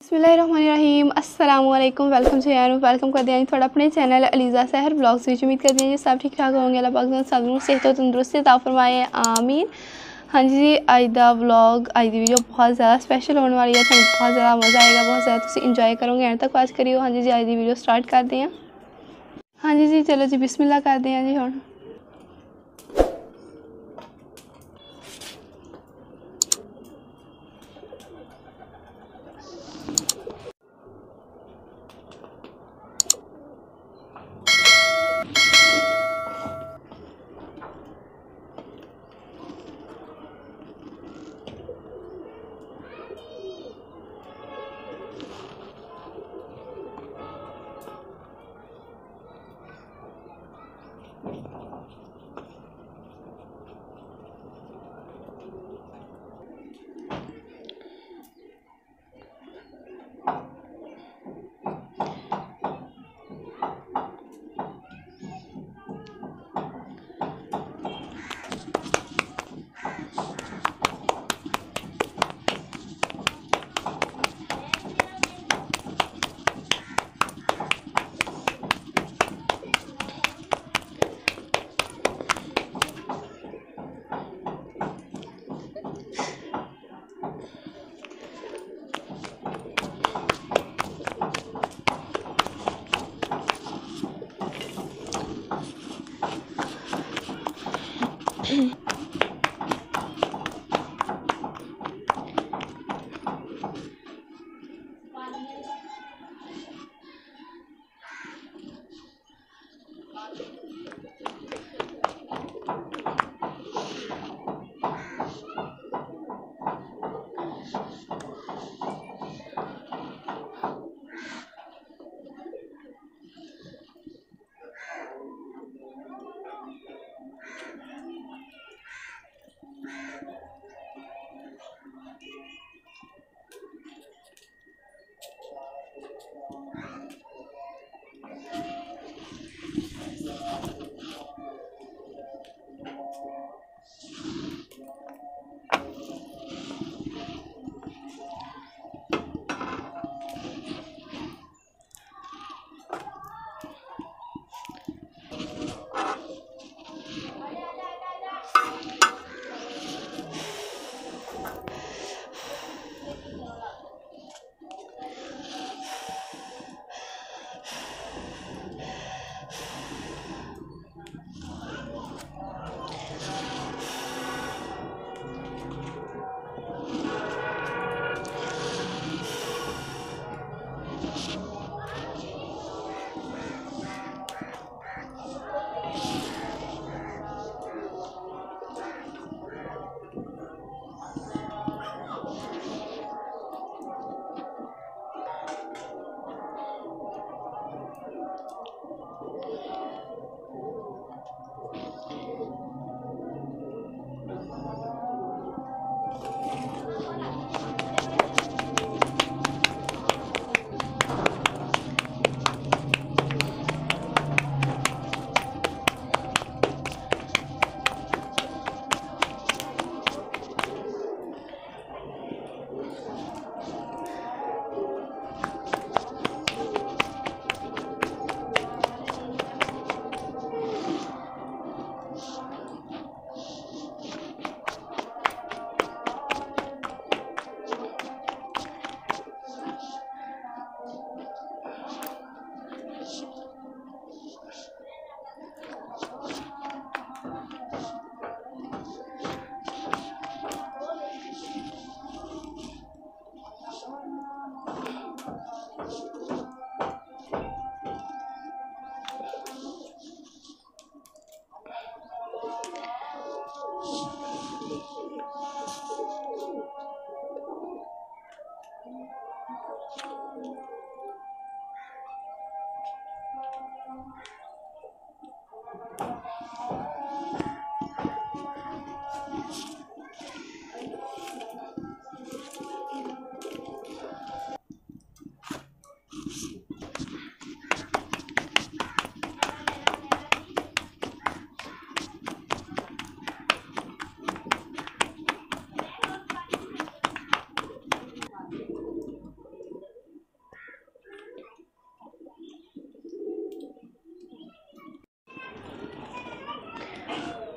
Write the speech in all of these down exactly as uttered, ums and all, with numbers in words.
बिस्मिल्लाहिर्रहमानिर्रहीम अस्सलाम वालेकुम वेलकम टू यार वेलकम कर दिया थोड़ा अपने चैनल अलीज़ा सहर ब्लॉग्स में उम्मीद कर दी सब ठीक ठाक होंगे। अल्लाह पाक सब सेहत और तंदुरुस्ती अता फरमाए आमीन। हाँ जी, अज का व्लॉग अज की वीडियो बहुत ज़्यादा स्पैशल होने वाली है, तो बहुत ज़्यादा मज़ा आएगा, बहुत ज़्यादा तुम इंजॉय करोगे एंड तक वाच करियो। हाँ जी जी, अज की वीडियो स्टार्ट करते हैं। हाँ जी जी चलो जी बिस्मिल्लाह करते हैं जी। हम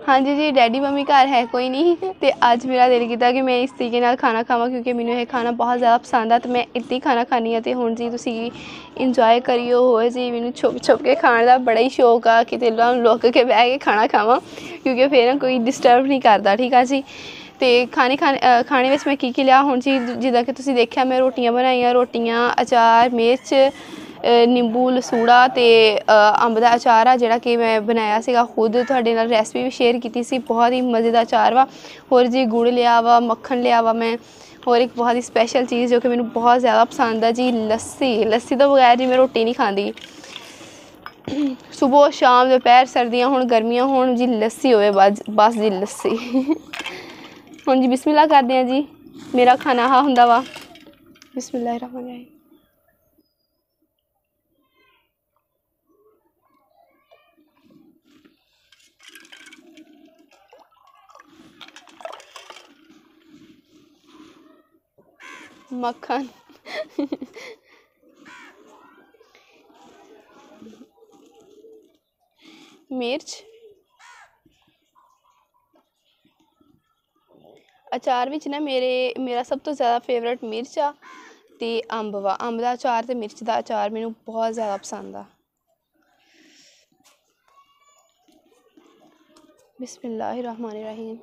हाँ जी जी डैडी मम्मी घर है कोई नहीं, तो अज मेरा दिल किया कि मैं इस तरीके नाल खाना खावां, क्योंकि मैनूं ये खाना बहुत ज़्यादा पसंद आ, तो मैं इत्ती ही खाना खानी हाँ। तो हुण जी तुसीं इंजॉय करियो। होए जी मैनूं छुप छुप के खाण का बड़ा ही शौक आ, कि लुक के बह के खाना खावां, क्योंकि फिर ना कोई डिस्टर्ब नहीं करता। ठीक है जी। तो खाने खाने खाने में मैं की की लिया हुण जी, जिद्दां कि तुसीं देखिया मैं रोटियां बनाईयां, रोटियां अचार मिर्च निंबू लसूड़ा तो अंब का अचार आ, जिहड़ा कि मैं बनाया सीगा खुद, तुहाडे नाल रैसपी भी शेयर की सी। बहुत ही मज़े का अचार वा। होर जी गुड़ लिया वा, मक्खन लिया वा मैं, और एक बहुत ही स्पैशल चीज़ जो कि मैनूं बहुत ज़्यादा पसंद है जी, लस्सी। लस्सी तो बगैर जी मैं रोटी नहीं खाती। सुबह शाम दोपहर सर्दियाँ होण गर्मियाँ होण जी, लस्सी होवे बस बस जी लस्सी। हुण जी बिस्मिल्लाह करदे हैं जी। मेरा खाना हा हुंदा वा बिस्मिल्लाह रहमान रहीम। मक्खन मिर्च अचार विच ना मेरे मेरा सब तो ज़्यादा फेवरेट मिर्च आ ते अंब वा। अंब का अचार ते मिर्च का अचार मैनूं बहुत ज़्यादा पसंद आ। बिस्मिल्लाहिर रहमानिर रहीम।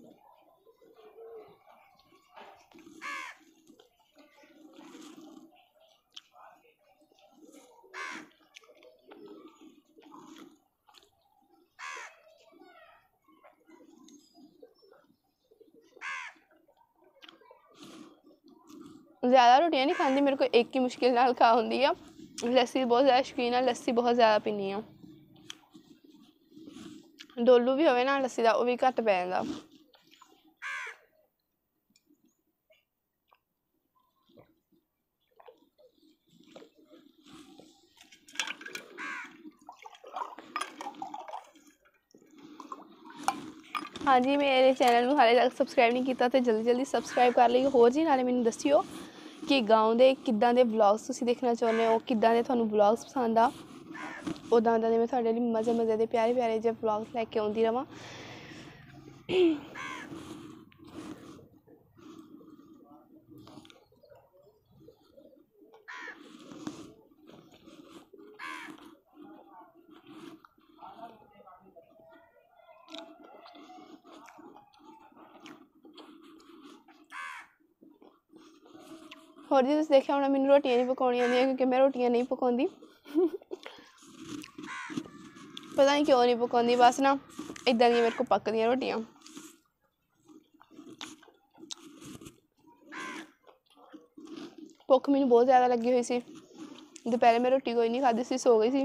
ज़्यादा रोटियां नहीं खाती, मेरे को एक ही मुश्किल नाल खा होंदी आ। लस्सी बहुत ज़्यादा शौकीन आ, लस्सी बहुत ज़्यादा पीनी आ। डोलू भी होवे ना लस्सी का, वो भी घट पै जांदा। हाँ जी मेरे चैनल में हाले तक सबसक्राइब नहीं किया तो जल्दी जल्दी सबसक्राइब कर लीजिए। होर जी नाले मैनूं दस्सिओ कि गाँव के किद्दां दे व्लॉग्स तुसीं देखना चाहुंदे हो, किद्दां दे तुहानूं व्लॉग्स पसंद आ, उदां उदां दे मैं तुहाडे लई मज़े मज़े दे प्यारे प्यारे जे व्लॉग्स लैके आउंदी रवां। होर जी तुसीं देखिया होना मैनूं रोटियां नहीं पकाउणियां आउंदियां, क्योंकि मैं रोटियां नहीं पकाउंदी। पता नहीं क्यों नहीं पकाउंदी, बस ना इदां दियां मेरे को पकदियां रोटियां। भुख मैनूं बहुत ज़्यादा लगी हुई सी, दोपहरे मैं रोटी कोई नहीं खाधी सी, सो गई सी।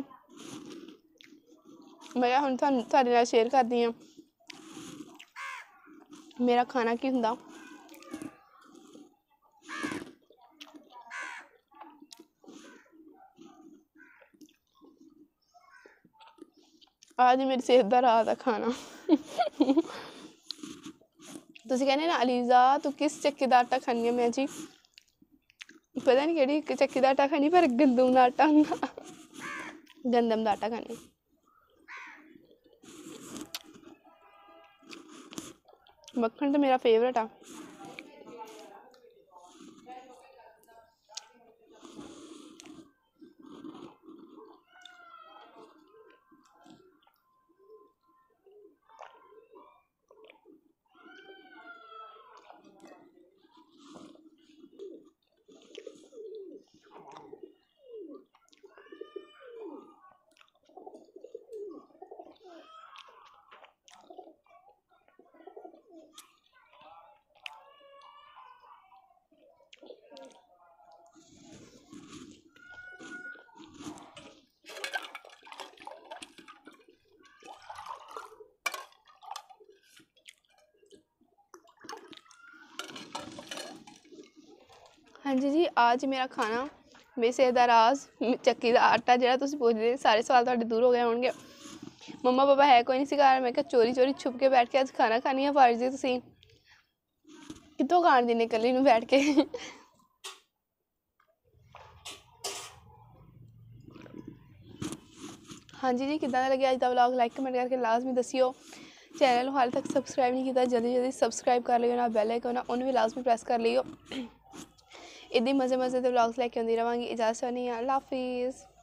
मैं किहा हुण तुहानूं तुहाडे नाल शेयर करदी आं मेरा खाना की हुंदा। आज मेरी सेहत का राज है खाना। तुसीं कहने ना अलीज़ा तू किस चक्की का आटा खानी है, मैं जी पता नहीं केह्ड़ी चक्की का आटा खानी, पर गंदम का आटा होंदा, गंदम का आटा खानी। मक्खन तो मेरा फेवरेट आ। हाँ जी जी आज मेरा खाना मेरी सेहत का राज चक्की का आटा, जिहड़ा तुसीं पुछदे सारे सवाल तुहाडे दूर हो गए होणगे। मम्मा पापा है कोई नहीं सी घर, मैं कहा चोरी चोरी छुप के बैठ के अज खाना खानी है। पर जी तुसीं कित्थों खाण दिंदे कल्ली नूं बैठ के। हाँ जी जी किद्दां दा लग्गेआ अज दा व्लॉग, लाइक कमेंट करके लाजमी दस्सिओ चैनल हाल तक सबसक्राइब नहीं किया जल्दी जल्दी सबसक्राइब कर लियो ना बैल आइकन उन्हें भी लाजमी प्रेस कर लियो। इदां मज़े मज़े के व्लॉग्स लैके आती रहांगी। इजाज़त नहीं, अल्लाह हाफिज़।